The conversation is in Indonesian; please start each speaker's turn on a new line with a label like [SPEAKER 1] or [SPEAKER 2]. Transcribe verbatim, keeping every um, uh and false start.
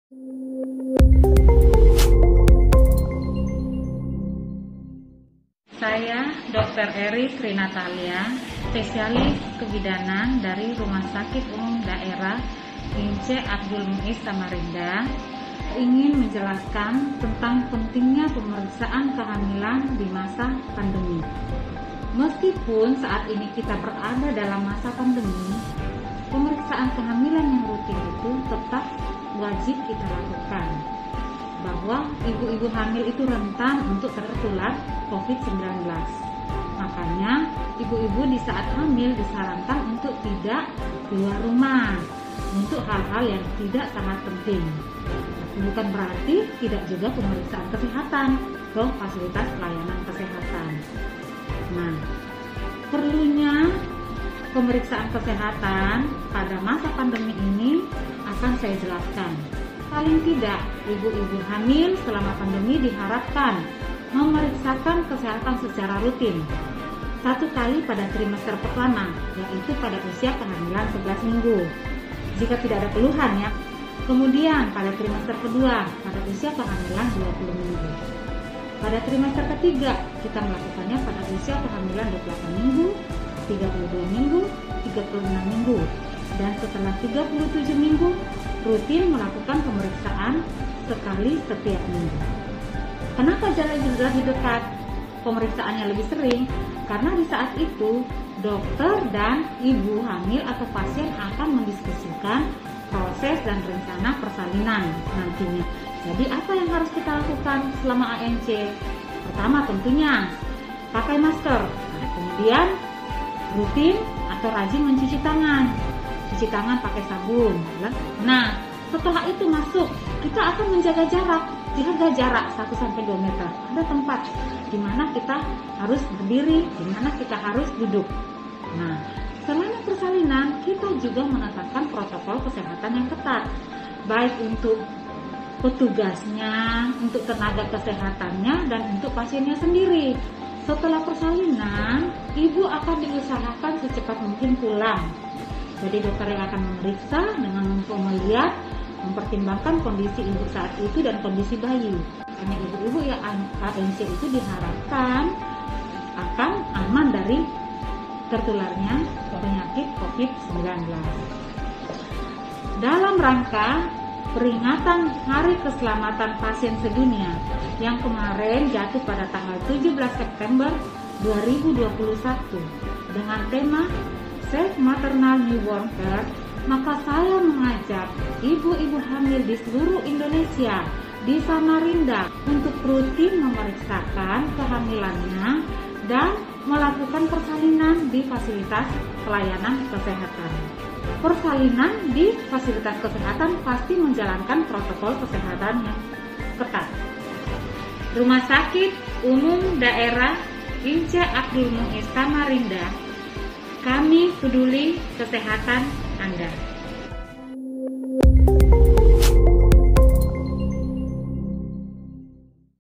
[SPEAKER 1] Saya dokter Eri Trinatalia, spesialis kebidanan dari Rumah Sakit Umum Daerah I N C Abdul Muiz Samarinda, ingin menjelaskan tentang pentingnya pemeriksaan kehamilan di masa pandemi. Meskipun saat ini kita berada dalam masa pandemi, pemeriksaan kehamilan yang rutin itu tetap wajib kita lakukan, bahwa ibu-ibu hamil itu rentan untuk tertular covid sembilan belas. Makanya ibu-ibu di saat hamil disarankan untuk tidak keluar rumah untuk hal-hal yang tidak sangat penting. Tapi bukan berarti tidak juga pemeriksaan kesehatan ke fasilitas pelayanan kesehatan. Nah, perlunya pemeriksaan kesehatan pada masa pandemi ini akan saya jelaskan. Paling tidak, ibu-ibu hamil selama pandemi diharapkan memeriksakan kesehatan secara rutin satu kali pada trimester pertama, yaitu pada usia kehamilan sebelas minggu. Jika tidak ada keluhan ya. Kemudian pada trimester kedua pada usia kehamilan dua puluh minggu. Pada trimester ketiga kita melakukannya pada usia kehamilan dua puluh delapan minggu, tiga puluh dua minggu, tiga puluh enam minggu. Dan setelah tiga puluh tujuh minggu rutin melakukan pemeriksaan sekali setiap minggu. Kenapa jalan lebih dekat? Pemeriksaannya lebih sering karena di saat itu dokter dan ibu hamil atau pasien akan mendiskusikan proses dan rencana persalinan nantinya. Jadi apa yang harus kita lakukan selama A N C? Pertama tentunya pakai masker. Nah, kemudian rutin atau rajin mencuci tangan. Cuci tangan pakai sabun. Nah, setelah itu masuk, kita akan menjaga jarak. Jaga jarak satu sampai dua meter. Ada tempat di mana kita harus berdiri, di mana kita harus duduk. Nah, selain persalinan, kita juga menetapkan protokol kesehatan yang ketat, baik untuk petugasnya, untuk tenaga kesehatannya, dan untuk pasiennya sendiri. Setelah persalinan, ibu akan diusahakan secepat mungkin pulang. Jadi dokter yang akan memeriksa dengan melihat, mempertimbangkan kondisi ibu saat itu dan kondisi bayi. Karena ibu-ibu yang A N C itu diharapkan akan aman dari tertularnya penyakit covid sembilan belas. Dalam rangka peringatan Hari Keselamatan Pasien Sedunia yang kemarin jatuh pada tanggal tujuh belas September dua ribu dua puluh satu dengan tema Safe Maternal Newborn Care, maka saya mengajak ibu-ibu hamil di seluruh Indonesia, di Samarinda, untuk rutin memeriksakan kehamilannya dan melakukan persalinan di fasilitas pelayanan kesehatan. Persalinan di fasilitas kesehatan pasti menjalankan protokol kesehatan yang ketat. Rumah Sakit Umum Daerah I N C Abdul Muiz Samarinda, kami peduli kesehatan Anda.